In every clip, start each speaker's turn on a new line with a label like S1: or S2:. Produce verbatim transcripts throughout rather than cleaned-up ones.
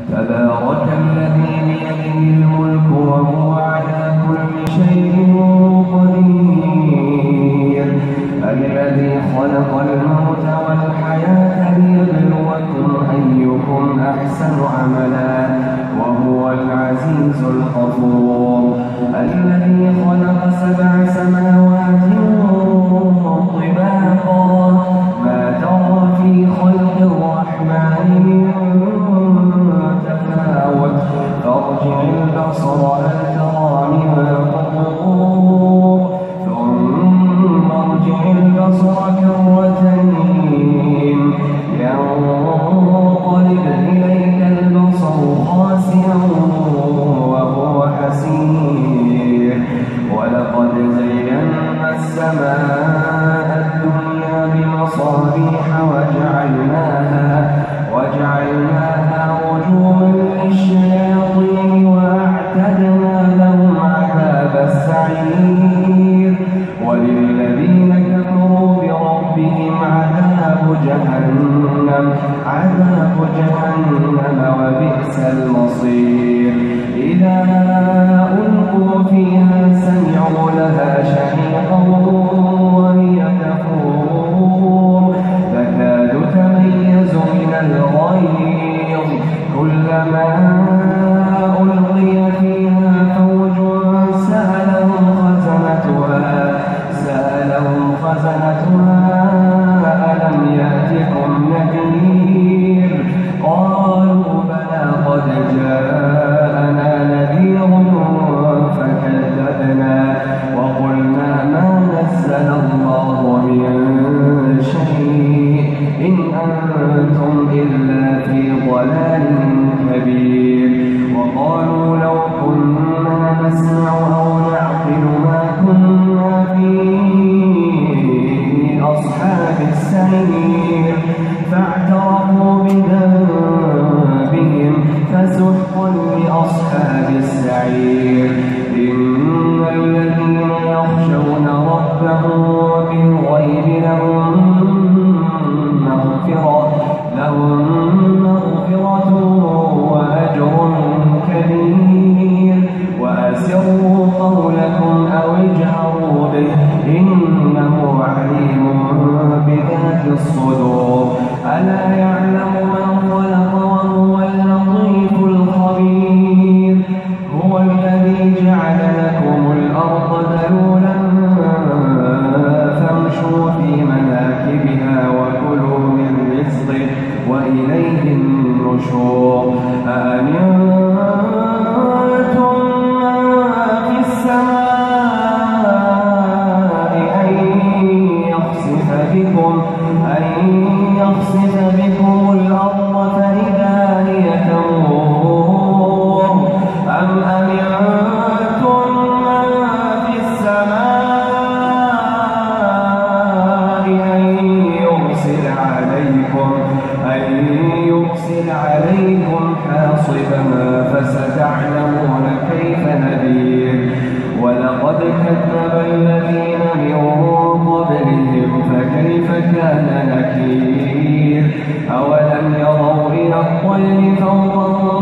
S1: تبارك الذي بيده الملك وهو على كل شيء قدير الذي خلق الموت والحياة ليبلوكم أيكم أحسن عملا وهو العزيز الغفور الذي خلق سبع سماوات طباقا ما ترى في خلق الرحمن من تفاوت فارجع البصر هل ترى من فطور ثم ارجع البصر كرتين ينقلب إليك البصر خاسئا وهو حسير ولقد زينا السماء الدنيا بمصابيح وجعلناها وجعلناها رجوما للشياطين وأعتدنا لهم عذاب السعير وللذين كفروا بربهم عذاب جهنم عذاب جهنم وبئس المصير إذا ألقوا فيها سمعوا لها شهيقا وهي تفور تكاد تميز من الغيظ كلما ألقي فيها فوج سألهم خزنتها سألهم خزنتها ألم يأتكم نذير قالوا بلى قد جاءنا نذير فكذبنا وقلنا ما نزل الله من شيء إن أنتم إلا في ضلال كبير وقالوا لو كنا نسمع أو نعقل ما كنا في أصحاب السعير فاعترفوا بذنبهم فسحقا لأصحاب السعير إن الذين يخشون ربهم بالغيب لهم مغفرة لهم مغفرة وأجر كبير وأسروا قولكم أو اجهروا به إنه عليم بذات الصدور ألا يعلم من خلق وهو اللطيف الخبير هو الذي جعل لكم الأرض ذلولا فامشوا في مناكبها وكلوا من رزقه وإليه النشور أأمنتم من في السماء أن يخسف بكم أن يخسف بكم الأرض فإذا هي تمور أم أمنتم من في السماء أن يرسل عليكم أن يرسل عليكم حاصبا فستعلمون كيف نذير ولقد كذب الذين من قبلهم فكيف كان نكير أولم يروا إلى الطير فوقهم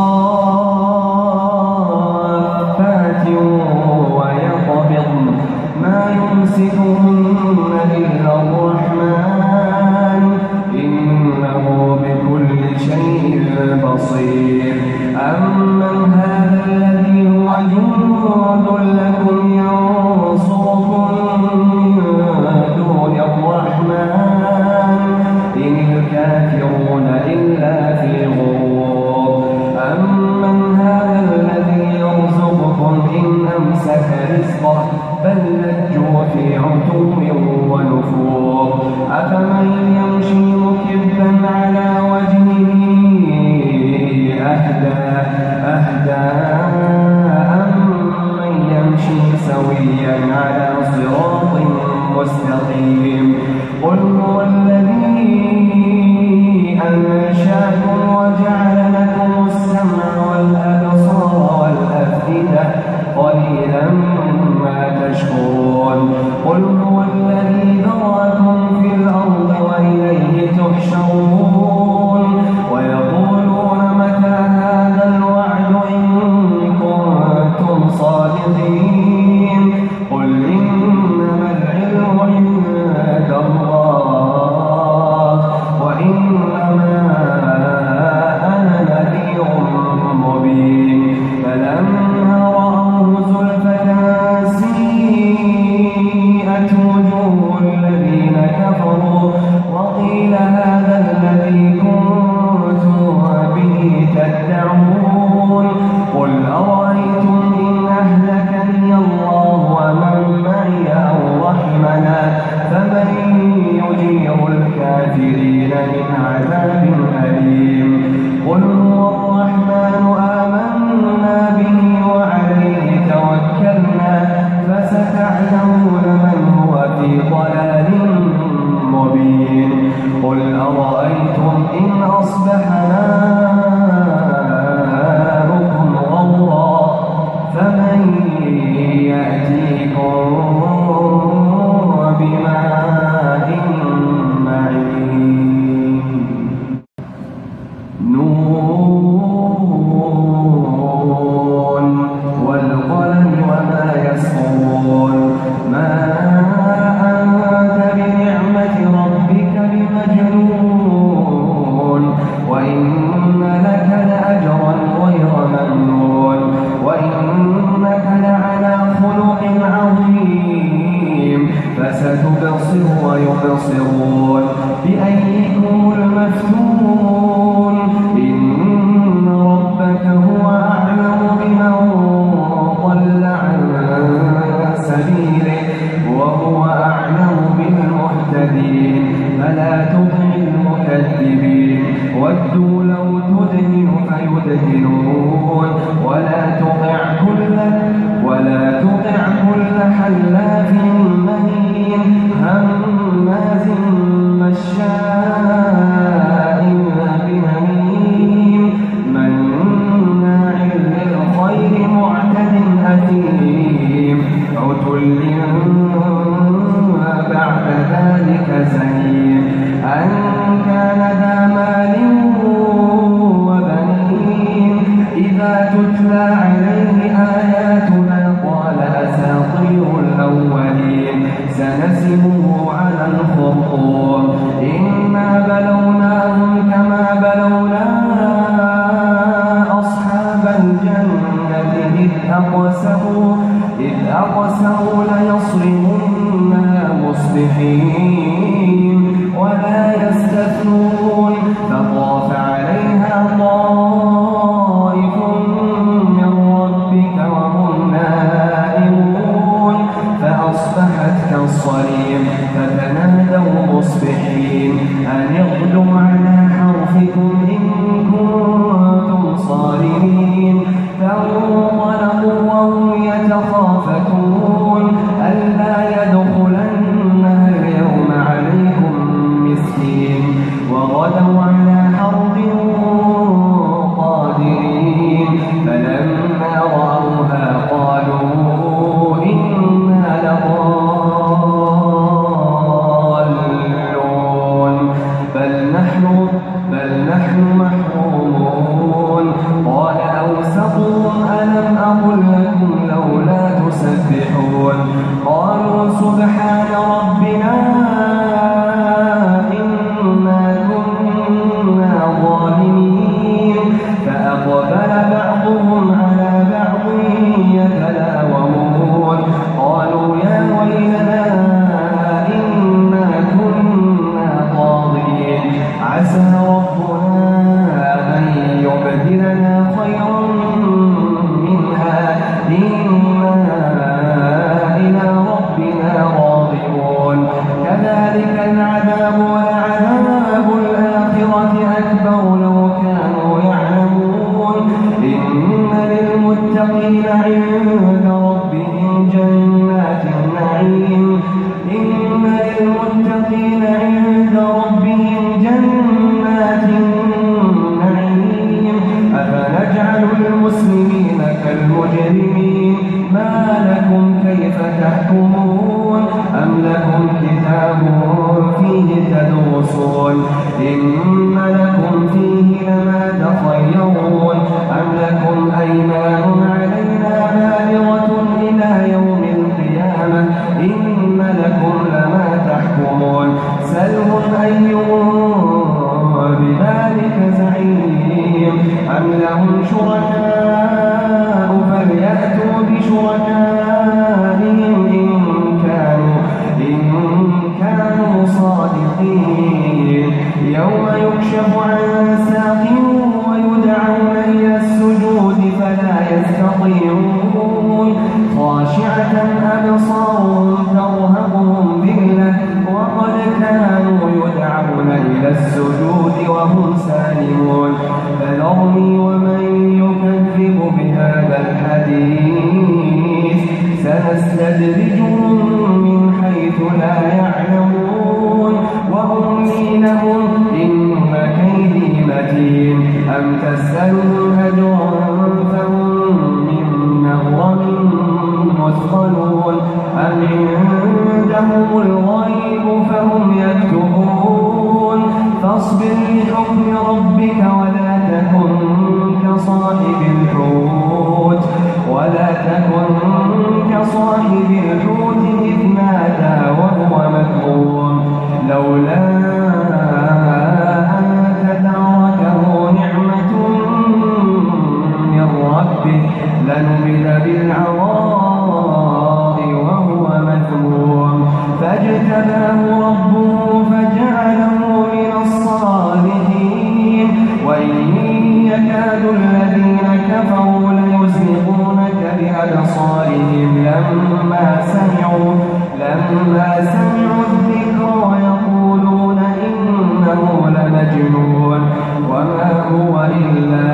S1: صافات ويقبضن ما يمسكهن إلا الرحمن إنه بكل شيء بصير أمن هذا الذي هو جند لكم ينصركم من دون الرحمن إن الكافرون إلا في غرور أمن هذا الذي يرزقكم إن أمسك رزقه بل لجوا في عتو ونفور أفمن يمشي مكبا على وجهه أهدى أهدى أمن يمشي سويا على صراط مستقيم قل هو الذي أنشاكم وجعل لكم السمع والأبصار والأفئدة قليلا ما تشكرون قل هو الذي ذرأكم في الأرض وإليه تحشرون ويقولون متى تبصرون بأيكم المفتون إن ربك هو أعلم بمن ضل عن سبيله وهو أعلم بالمهتدين فلا تطع المكذبين ودوا لو تدهن فيدهنون ولا تطع كل ولا تطع كل حلاف مهين هماز مشاء بنميم مناع للخير معتد أثيم عتل بعد ذلك زنيم أن كان ذا مال وبنين إذا تتلى عليه آياتنا قال أساطير الأولين سنسمه على الخرطوم إنا بلوناهم كما بلونا أصحاب الجنة إذ أقسموا إذ أقسموا ليصرمنها مصبحين ولا يستثنون فطاف عليها طائف من ربك وهم نائمون فأصبحت كالصريم فتنادوا مصبحين أن اغدوا على حرثكم إن كنتم صارمين فانطلقوا وهم يتخافتون ألا يدخلنها اليوم عليكم مسكين وغدوا على حرب قادرين فلما رأوها قالوا إنا لضالون بل نحن بل نحن محرومون قال أوسطهم ألم أقل لكم لولا تسبحون قالوا سبحان ربنا إنا كنا ظالمين فأقبل بعضهم على بعض يتلاومون قالوا يا ويلنا إنا كنا طاغين عسى ربنا أن يبدلنا خيرا منها إنا إلى ربنا راغبون كذلك العذاب ولعذاب الآخرة أكبر لو كانوا يعلمون إن للمتقين عند ربهم جنات النعيم إن للمتقين عند ربهم جنات النعيم أفنجعل المسلمين كالمجرمين ما لكم كيف تحكمون أم لكم كتاب فيه تدرسون إن لكم فيه لما تخيرون أم لكم أيمان علينا بالغة إلى يوم القيامة إن لكم لما تحكمون سلهم أيهم بذلك زعيم أم لهم شركاء فليأتوا بشركائهم إن كانوا إن كانوا صادقين يوم يكشف عن ساق ويدعون إلى السجود فلا يستطيعون خاشعة أبصارهم ترهقهم ذلة وقد كانوا يدعون إلى السجود وهم سالمون فذرني ومن يكذب بهذا الحديث سنستدرجهم من حيث لا يعلمون وأملي لهم إن كيدي متين أم تسألهم أجرا فهم من مغرم مثقلون أم عندهم الغيب فهم يكتبون فاصبر لحكم ربك ولا تكن كصاحب الحوت ولا تكن كصاحب الحوت إذ نادى وهو مكظوم لولا أن تداركه نعمة من ربه لنبذ بالعراء وهو مذموم فاجتباه ربه يكاد الذين كفروا ليزلقونك بأبصارهم لما سمعوا لما سمعوا الذكر ويقولون إنه لمجنون وما هو إلا